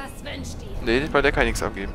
Nee, weil der kann nichts abgeben.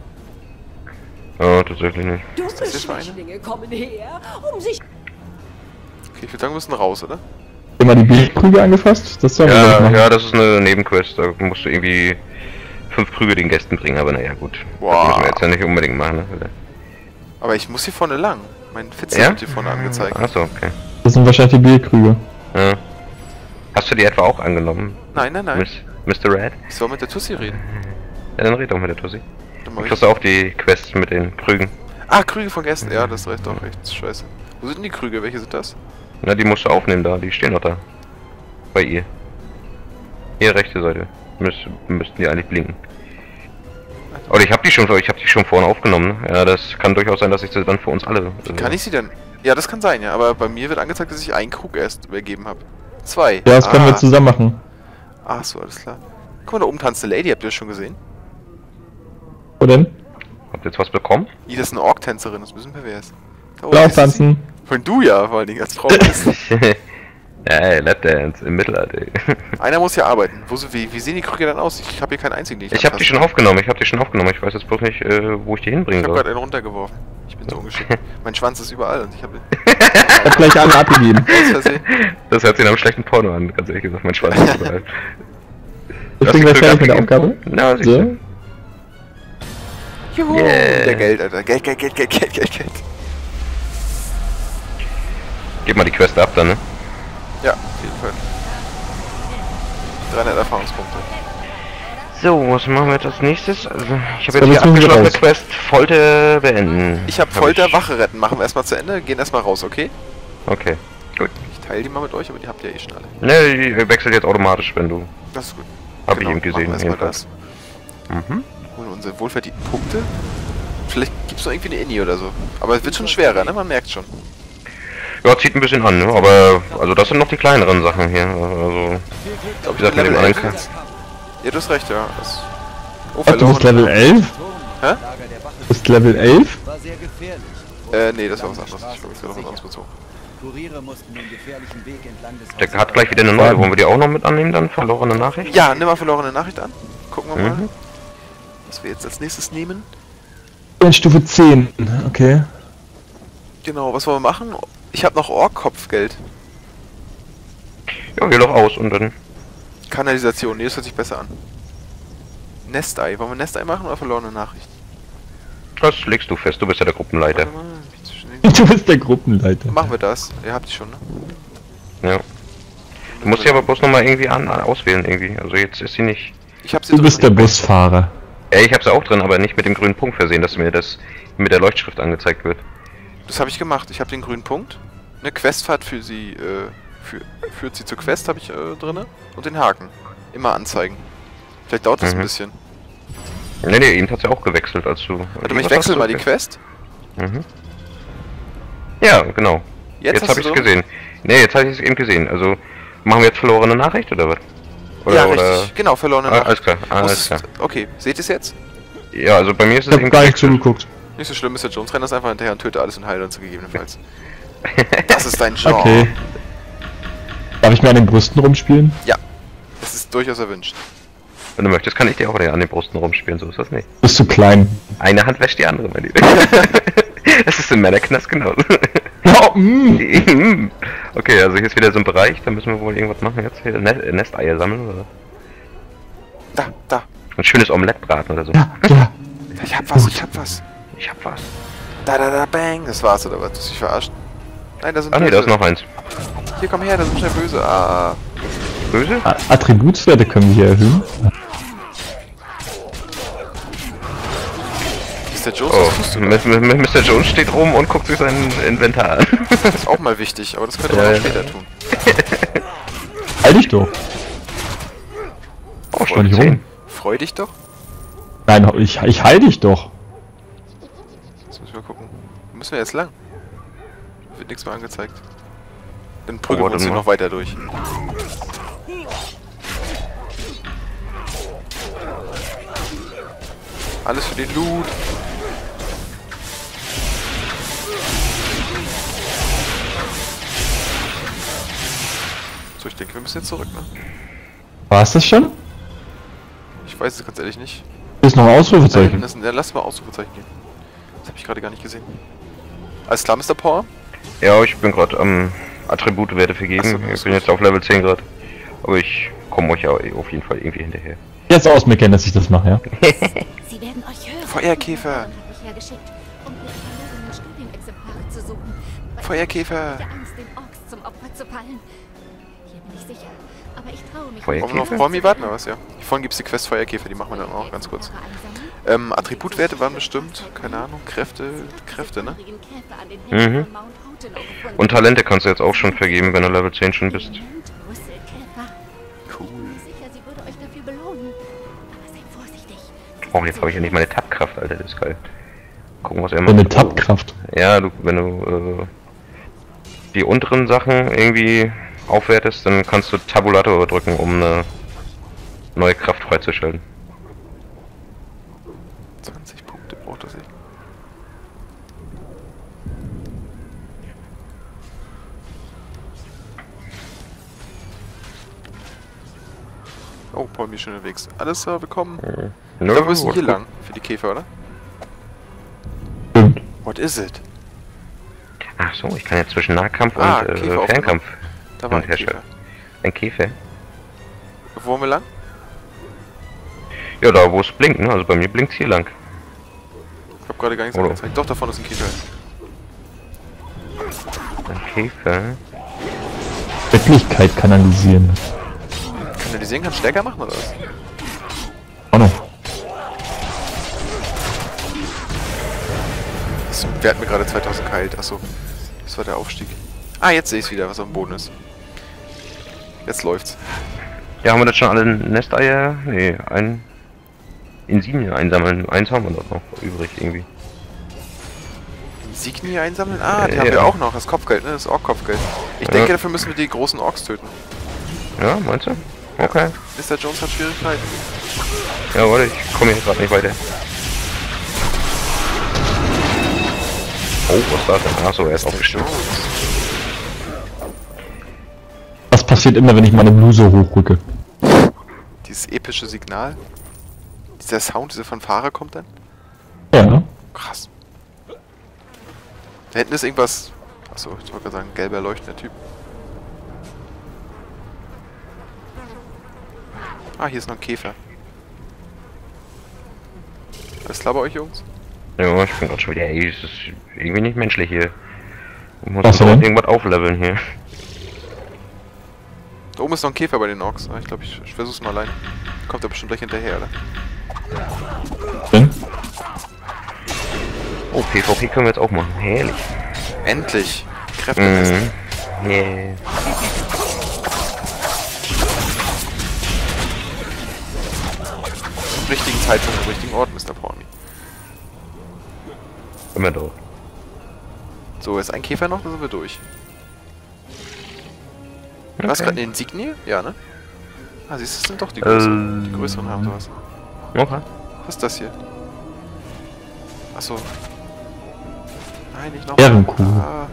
Ja, tatsächlich nicht. Dumme Schwächlinge kommen her, um sich... Okay, ich würde sagen, wir müssen raus, oder? Immer die Bierkrüge angefasst? Das soll Ja, das ist eine Nebenquest. Da musst du irgendwie 5 Krüge den Gästen bringen, aber naja, gut. Wow. Das müssen wir jetzt ja nicht unbedingt machen, ne? Aber ich muss hier vorne lang. Mein Fitzer wird hier vorne angezeigt. Achso, okay. Das sind wahrscheinlich die Bierkrüge. Ja. Hast du die etwa auch angenommen? Nein, nein, nein. Mr. Red? Ich soll mit der Tussi reden. Ja, dann red doch mit der Tussi. Dann Du mach kriegst auch die Quests mit den Krügen. Ah, Krüge von Gästen. Ja, das reicht doch recht. Scheiße. Wo sind denn die Krüge? Welche sind das? Na, die musst du aufnehmen da. Die stehen doch da. Bei ihr. Hier, rechte Seite. Müssten die eigentlich blinken. Oder ich hab die schon vorne aufgenommen. Ne? Ja, das kann durchaus sein, dass ich sie dann für uns alle... Kann ich sie denn? Ja, das kann sein, ja. Aber bei mir wird angezeigt, dass ich einen Krug erst übergeben habe. 2. Ja, das können wir zusammen machen. Ach so, alles klar. Guck mal, da oben tanzt eine Lady. Habt ihr das schon gesehen? Wo denn? Habt ihr jetzt was bekommen? Die, das ist eine Ork-Tänzerin. Das ist ein bisschen pervers. Da Will auch tanzen. Von du ja, vor allen Dingen als Frau bist. Ja, ey, Lapdance im Mittelalter. Einer muss ja arbeiten. Wie sehen die Krüge dann aus? Ich habe hier keinen einzigen, den Ich hab die schon aufgenommen, ich weiß jetzt bloß nicht, wo ich die hinbringen Ich habe soll. gerade einen runtergeworfen. Ich bin so ungeschickt. Mein Schwanz ist überall und ich habe... Ich hab gleich alle abgegeben. Aus Versehen. Das hört sich nach einem schlechten Porno an, ganz ehrlich gesagt, mein Schwanz ist überall. Ich bin gleich fertig mit der Aufgabe. Na, siehst So. du. Juhu! Yeah. Der Geld, Alter. Geld. Gib mal die Quest ab dann, ne? Ja, auf jeden Fall. 300 Erfahrungspunkte. So, was machen wir jetzt als nächstes? Also, ich habe So, jetzt hier jetzt müssen wir abgeschlossene raus. Quest, Folter beenden. Ich habe Folter, Wache retten. Machen wir erstmal zu Ende. Gehen erstmal raus, okay? Okay, gut. Ich teile die mal mit euch, aber die habt ihr ja eh schon alle. Ne, die wechselt jetzt automatisch, wenn du... Das ist gut. Hab ich eben gesehen, machen wir erstmal jedenfalls. das. Mhm. Holen unsere wohlverdienten Punkte. Vielleicht gibt's noch irgendwie eine Inni oder so. Aber es wird schon schwerer, ne? Man merkt schon. Ja, zieht ein bisschen an, ne? Aber, also das sind noch die kleineren Sachen hier. Also, Glaub wie gesagt, mit dem Level anderen... 11 jetzt? Ja, du hast recht, ja. Oh, Was, du bist Level 11? Hä? Du bist Level 11? War sehr gefährlich. Nee, das war was anderes. Ich habe jetzt gerade was anderes bezogen. Kuriere mussten den gefährlichen Weg entlang des Der hat gleich wieder eine neue. Wollen wir die auch noch mit annehmen dann? Verlorene Nachricht? Ja, nimm mal verlorene Nachricht an. Gucken wir mal, Mhm. was wir jetzt als nächstes nehmen. In Stufe 10. Okay. Genau, was wollen wir machen? Ich habe noch Ork-Kopfgeld. Ja, wähl doch aus und dann... Kanalisation, nee, das hört sich besser an. Nestei, wollen wir Nestei machen oder verlorene Nachricht? Das legst du fest, du bist ja der Gruppenleiter. Warte mal, wie zwischen den- Du bist der Gruppenleiter. Machen wir das. Ihr habt die schon, ne? Ja. Du musst sie aber bloß nochmal irgendwie auswählen irgendwie. Also jetzt ist sie nicht... Ich hab sie Du bist der Busfahrer. Ja, ich hab sie auch drin, aber nicht mit dem grünen Punkt versehen, dass mir das mit der Leuchtschrift angezeigt wird. Das habe ich gemacht. Ich habe den grünen Punkt. Eine Questfahrt für sie, führt sie zur Quest, habe ich drinne. Und den Haken. Immer anzeigen. Vielleicht dauert das ein bisschen. Nee, eben hat sie auch gewechselt, als du... Warte mal, ich wechsle mal die Quest. Mhm. Ja, genau. Jetzt hast habe du ich so? es gesehen. Nee, jetzt habe ich es eben gesehen. Also, machen wir jetzt verlorene Nachricht oder was? Ja, richtig. Genau, verlorene Nachricht. Alles klar, alles klar. Okay, seht ihr es jetzt? Ja, also bei mir ist es Ich hab gar nicht zugeguckt. Nicht so schlimm, Mr. Jones. Renn das einfach hinterher und töte alles und heile uns gegebenenfalls. Das ist dein Genre. Okay. Darf ich mir an den Brüsten rumspielen? Ja. Das ist durchaus erwünscht. Wenn du möchtest, kann ich dir auch an den Brüsten rumspielen, so ist das nicht. Bist du klein? Eine Hand wäscht die andere, mein Lieber. Das ist im Männerknast genauso. Ja, Okay, also hier ist wieder so ein Bereich, da müssen wir wohl irgendwas machen jetzt. Hier Nesteier sammeln oder? Da. Ein schönes Omelett braten oder so. ja, ja. Ich hab was, ich hab was. Ich hab was. Da, bang. Das war's, oder was? Du hast dich verarscht? Nein, da sind Ah ne, da ist noch eins. Hier, komm her, da sind schnell böse. Ah. Böse? Attributswerte können wir hier erhöhen. Mr. Jones, Oh, was tust du? Mr. Jones steht rum und guckt sich sein Inventar an. Das ist auch mal wichtig, aber das könnte man Ja, auch ja. später tun. Halt dich doch. Oh, Stell dich schon rum. Freu dich doch. Nein, ich heil dich doch. Jetzt müssen wir gucken. Wo müssen wir jetzt lang? Wird nichts mehr angezeigt. Dann prügeln wir warte uns hier mal. noch weiter durch. Alles für den Loot. So, ich denke, wir müssen jetzt zurück, ne? War es das schon? Ich weiß es ganz ehrlich nicht. Ist noch ein Da Ausrufezeichen. hinten ist ein, lass mal Ausrufezeichen gehen. Das habe ich gerade gar nicht gesehen. Alles klar, Mr. Power? Ja, ich bin gerade am Attributwerte vergeben. Ach so, Ich bin jetzt auf Level 10 gerade. Aber ich komme euch ja auf jeden Fall irgendwie hinterher. Jetzt ausmeckern, dass ich das mache, ja. Sie werden euch hören. Feuerkäfer! Habe ich hergeschickt, um ihre verlorenen Studienexemplare zu suchen. Weil Feuerkäfer! ich der Angst, den Orks zum Opfer zu fallen. Hier bin ich sicher. Aber ich traue mich Feuerkäfer? Wollen wir noch auf Bäumi warten oder was, ja? Vorhin gibt es die Quest Feuerkäfer, die machen wir dann auch ganz kurz. Attributwerte waren bestimmt, keine Ahnung, Kräfte, ne? Mhm. Und Talente kannst du jetzt auch schon vergeben, wenn du Level 10 schon bist. Cool. Sicher, sie würde euch dafür belohnen. Aber seid vorsichtig. Oh, jetzt habe ich ja nicht meine Tab-Kraft, Alter, das ist geil. Gucken, was er macht. Eine Tab-Kraft. Ja, wenn du die unteren Sachen irgendwie aufwertest, dann kannst du Tabulator drücken, um eine neue Kraft freizuschalten. 20 Punkte braucht das nicht. Oh, Bäumi ist schon unterwegs. Alles klar, willkommen. Nö, Wir müssen hier gut. lang für die Käfer, oder? Stimmt. What is it? Ach so, ich kann jetzt zwischen Nahkampf Ah, und Käfer Fernkampf Da war ein herstellen. Käfer. Ein Käfer? Wo wollen wir lang? Ja, da wo es blinkt, ne? Also bei mir blinkt hier lang. Ich hab gerade gar nichts Oder? angezeigt. Doch, da vorne ist ein Käfer. Ein Käfer? Wirklichkeit kanalisieren. Kanalisieren kann stärker machen, oder was? Auch noch. Wer hat mir gerade 2000 geheilt? Achso, das war der Aufstieg. Ah, jetzt sehe ich wieder, was auf dem Boden ist. Jetzt läuft's. Ja, haben wir das schon alle Nesteier? Nee, ein Insigne einsammeln. Eins haben wir doch noch übrig irgendwie. Insignie einsammeln? Ah, die haben wir Ja. auch noch. Das Kopfgeld, ne? Das Ork-Kopfgeld. Ich denke, dafür müssen wir die großen Orks töten. Ja, meinst du? Okay. Mr. Jones hat Schwierigkeiten. Ja, warte, ich komme hier gerade nicht weiter. Oh, was war das denn? Achso, er ist aufgestimmt. Jones. Was passiert immer, wenn ich meine Bluse hochrücke? Dieses epische Signal. Dieser Sound, diese Fanfare kommt dann. Ja. Krass. Da hinten ist irgendwas. Achso, ich wollte gerade sagen, gelber leuchtender Typ. Ah, hier ist noch ein Käfer. Alles klar bei euch, Jungs? Ja, ich bin gerade schon wieder, ey, es ist irgendwie nicht menschlich hier. Ich muss Was doch denn? irgendwas aufleveln hier. Da oben ist noch ein Käfer bei den Orks. Ah, ich glaube, ich versuch's mal allein. Kommt er bestimmt gleich hinterher, oder? Denn? Oh, PvP können wir jetzt auch machen. Herrlich. Endlich! Kräfte messen. Yeah. Zum richtigen Zeitpunkt, am richtigen Ort, Mr. Pawny. Immer dort. So, ist ein Käfer noch, dann sind wir durch. Was gerade eine Insignie? Ja, ne? Ah, siehst du, das sind doch die größeren. Die größeren haben sowas. Okay. Was ist das hier? Achso. Nein, nicht noch. Ehrenkuh. Ah.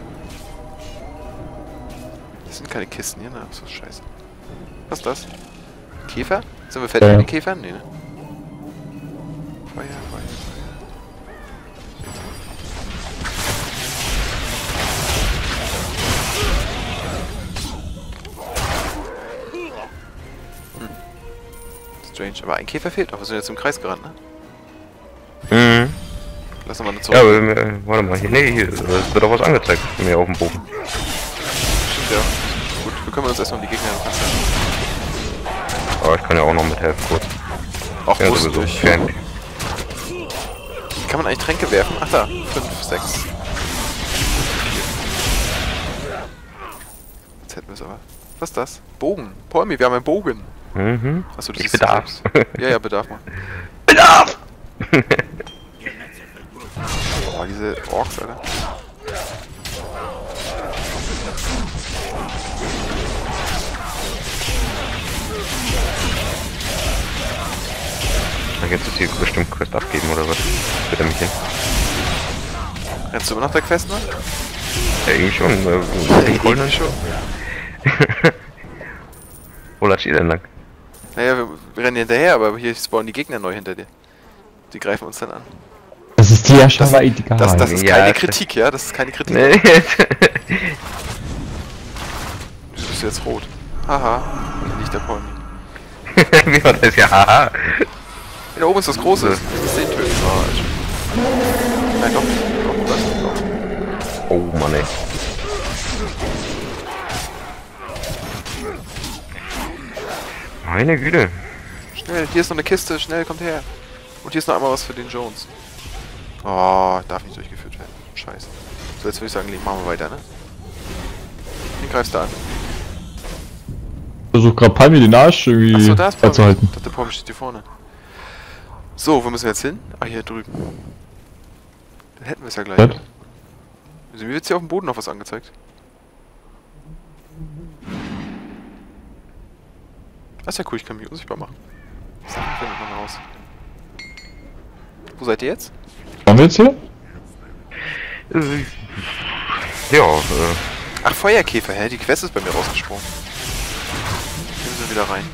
Das sind keine Kisten hier, ne? Achso, scheiße. Was ist das? Käfer? Sind wir fertig Ja. mit den Käfern? Nee, ne? Feuer, Feuer, Feuer. Strange, aber ein Käfer fehlt noch. Wir sind jetzt im Kreis gerannt, ne? Mhm. Lass mal eine Ja, zurück. aber, warte mal, hier, nee, hier, es wird auch was angezeigt, mir auf dem Boden. Stimmt, ja. Gut, wir kümmern uns erstmal um die Gegner. Aber ich kann ja auch noch mithelfen, kurz. Auch Ja, muss sowieso. durch. Fern. Kann man eigentlich Tränke werfen? Ach da, 5, 6. Jetzt hätten wir es aber. Was ist das? Bogen. Polmi, wir haben einen Bogen. Mhm. Achso, das Ich ist bedarf's. Ja, bedarf mal. Bedarf! Boah, diese Orks, Alter. Jetzt ist hier bestimmt Quest abgeben oder was? Bitte mich hin. Rennst du immer nach der Quest, ne? Ja, irgendwie schon. Den goldenen schon. Wo latscht ihr denn lang? Naja, wir rennen hinterher, aber hier spawnen die Gegner neu hinter dir. Die greifen uns dann an. Das ist dir ja schon mal egal. Das ist Ja, keine das- Kritik, ja? Das ist keine Kritik. Nee. Du bist jetzt rot. Haha. Nicht der Polmi. Wie war das? Ja, haha. Da oben ist was Großes. Das ist den töten. Oh, Alter. Nein, doch nicht. Doch, das ist doch. Oh Mann, ey. Meine Güte. Schnell, hier ist noch eine Kiste. Schnell, kommt her. Und hier ist noch einmal was für den Jones. Oh, darf nicht durchgeführt werden. Scheiße. So, jetzt würde ich sagen, machen wir weiter, ne? Wen greifst du an? Versuch grad Palmi den Arsch irgendwie Achso, da ist Palmi. beizuhalten. Ich dachte, Palmi steht hier vorne. So, wo müssen wir jetzt hin? Ah, hier drüben. Dann hätten wir es ja gleich. Was? Also, mir wird hier auf dem Boden noch was angezeigt. Das ist ja cool, ich kann mich unsichtbar machen. Sachen findet man raus. Wo seid ihr jetzt? Waren wir jetzt hier? Ja, Ach, Feuerkäfer, hä? Die Quest ist bei mir rausgesprungen. Nehmen sie wieder rein.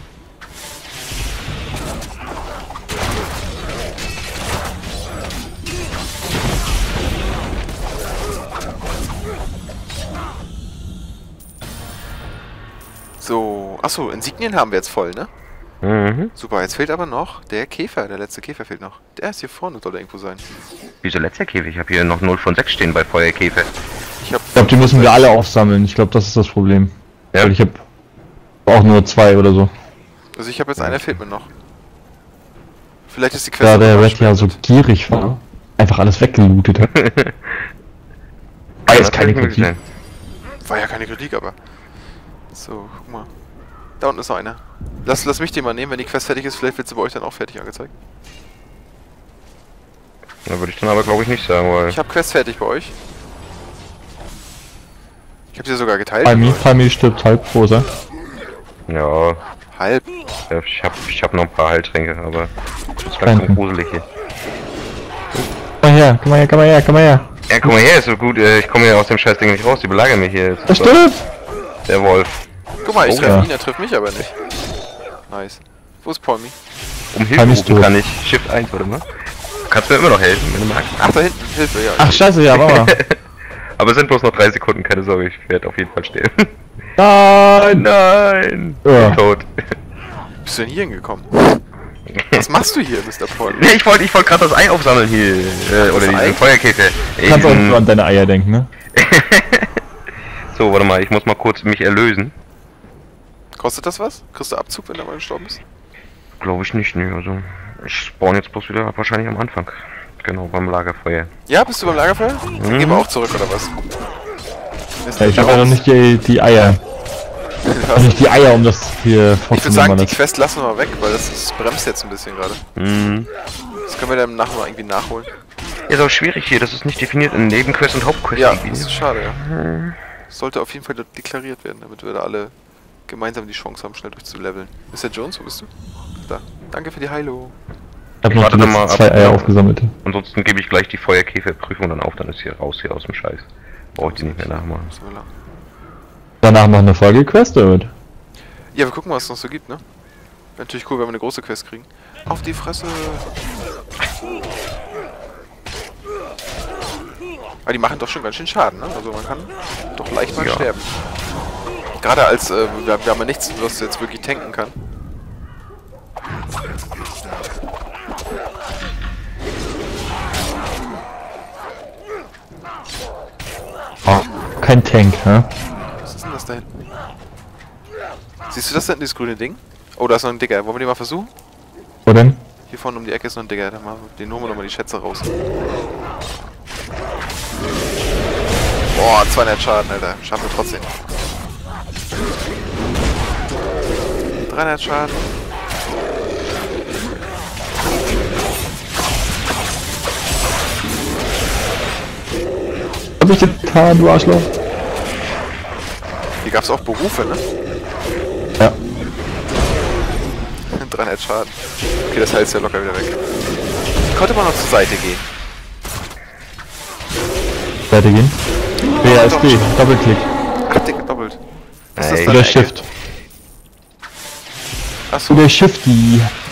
So, achso, Insignien haben wir jetzt voll, ne? mhm. Super, jetzt fehlt aber noch der Käfer, der letzte Käfer fehlt noch. Der ist hier vorne, soll der irgendwo sein. Wieso letzter Käfig? Ich habe hier noch 0 von 6 stehen bei Feuerkäfer. Ich hab Ich glaube, die müssen wir alle aufsammeln. Ich glaube, das ist das Problem. Ja. Weil ich habe auch nur 2 oder so. Also ich habe jetzt einer fehlt mir noch. Vielleicht ist die Quest... Da der noch Red ja so verspätet. gierig war, einfach alles weggelootet hat. Ist keine Kritik. War ja keine Kritik, aber... So, guck mal. Da unten ist noch einer. Lass mich den mal nehmen, wenn die Quest fertig ist, vielleicht wird sie bei euch dann auch fertig angezeigt. Da würde ich dann aber glaube ich nicht sagen, weil... Ich habe Quest fertig bei euch. Ich habe sie sogar geteilt. Palmi stirbt halb rosa. Ja, Halb. ich hab noch ein paar Heiltränke, aber... Das ist ganz Danke. gruselig hier. Komm mal her, komm mal her, komm mal her, komm mal her. Ja, guck mal her, ist so gut, ich komme hier aus dem Scheißding nicht raus, die belagern mich hier. Er stirbt! Der Wolf. Guck mal, ich Oh, treffe ja. ihn, er trifft mich aber nicht. Nice. Wo ist Palmi? Um Hilfe Palmi ist rufen tot. kann ich. Shift 1, warte mal. Du kannst mir immer noch helfen, wenn du magst. Ach, da hinten, Hilfe, ja. Ach scheiße, ja, warte mal. Aber es sind bloß noch 3 Sekunden, keine Sorge, ich werde auf jeden Fall sterben. Nein! Nein! Ja. Ich bin tot. Bist du denn hier hingekommen? Was machst du hier, Mr. Palmi? Nee, ich wollte gerade das Ei aufsammeln hier. Oder Ei? diesen Feuerkäfer. Du kannst auch nur an deine Eier denken, ne? So, warte mal, ich muss mal kurz mich erlösen. Kostet das was? Kriegst du Abzug, wenn du mal gestorben bist? Glaube ich nicht, ne, also... Ich spawn jetzt bloß wieder wahrscheinlich am Anfang. Genau, beim Lagerfeuer. Ja, bist du beim Lagerfeuer? Dann gehen wir auch zurück, oder was? Ja, ich habe ja noch nicht die Eier. Noch nicht die Eier, um das hier Ich würde sagen, vorzunehmen. die Quest lassen wir mal weg, weil das bremst jetzt ein bisschen gerade. Mhm. Das können wir dann nachher mal irgendwie nachholen. Ist auch schwierig hier, das ist nicht definiert in Nebenquest und Hauptquest. Ja, irgendwie. das ist schade, ja. Das sollte auf jeden Fall deklariert werden, damit wir da alle gemeinsam die Chance haben, schnell durchzuleveln. Mr. Jones, wo bist du? Da. Danke für die Heilung. Ich habe noch Warte die doch mal letzten ab. 2 Eier aufgesammelt. Ansonsten gebe ich gleich die Feuerkäferprüfung dann auf, dann ist hier raus hier aus dem Scheiß. Brauche ich die nicht mehr nachmachen. So lang. Danach noch eine Folge-Quest, oder? Ja, wir gucken, was es noch so gibt, ne? Wäre natürlich cool, wenn wir eine große Quest kriegen. Auf die Fresse! Aber die machen doch schon ganz schön Schaden, ne? Also man kann doch leicht mal Ja. sterben. Gerade als, wir haben ja nichts, was jetzt wirklich tanken kann. Oh, kein Tank, hä? Was ist denn das da hinten? Siehst du das da hinten, dieses grüne Ding? Oh, da ist noch ein Digger. Wollen wir den mal versuchen? Wo denn? Hier vorne um die Ecke ist noch ein Digger. Den holen wir nochmal die Schätze raus. Boah, 200 Schaden, Alter. Schaffen wir trotzdem. 300 Schaden. Was hab ich getan, du Arschloch? Hier gab's auch Berufe, ne? Ja. 300 Schaden. Okay, das heißt ja locker wieder weg. Konnte man noch zur Seite gehen. Weitergehen. WASD, Doppelklick. Ach, dick, doppelt. Was ist das Ey. da? Oder in der Ecke? Shift. Achso. Oder Shifty.